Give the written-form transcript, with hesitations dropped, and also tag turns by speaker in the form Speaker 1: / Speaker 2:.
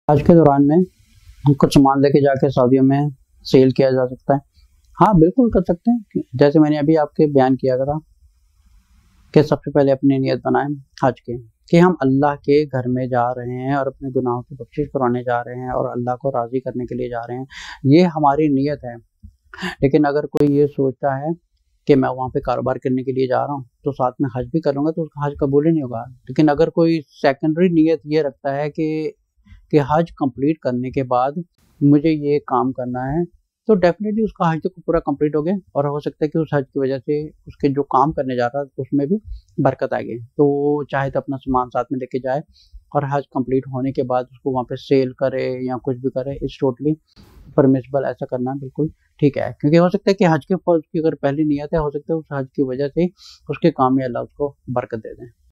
Speaker 1: आज के दौरान में कुछ सामान लेके जाके शादियों में सेल किया जा सकता है। हाँ, बिल्कुल कर सकते हैं। जैसे मैंने अभी आपके बयान किया था कि सबसे पहले अपनी नियत बनाएं हज की, कि हम अल्लाह के घर में जा रहे हैं और अपने गुनाहों की बख्शिश करवाने जा रहे हैं और अल्लाह को राज़ी करने के लिए जा रहे हैं। ये हमारी नियत है। लेकिन अगर कोई ये सोचता है कि मैं वहाँ पे कारोबार करने के लिए जा रहा हूँ, तो साथ में हज भी कर लूँगा, तो उसका हज कबूल ही नहीं होगा। लेकिन अगर कोई सेकेंडरी नियत ये रखता है कि हज कंप्लीट करने के बाद मुझे ये काम करना है, तो डेफ़िनेटली उसका हज तो पूरा कंप्लीट हो गया और हो सकता है कि उस हज की वजह से उसके जो काम करने जा रहा है उसमें भी बरकत आ गई। तो वो चाहे तो अपना सामान साथ में लेके जाए और हज कंप्लीट होने के बाद उसको वहाँ पे सेल करे या कुछ भी करे, इट्स टोटली परमिसिबल। ऐसा करना बिल्कुल ठीक है, क्योंकि हो सकता है कि हज के फर्ज की अगर पहली नियत है, हो सकता है उस हज की वजह से उसके काम में अल्लाह उसको बरकत दे दें।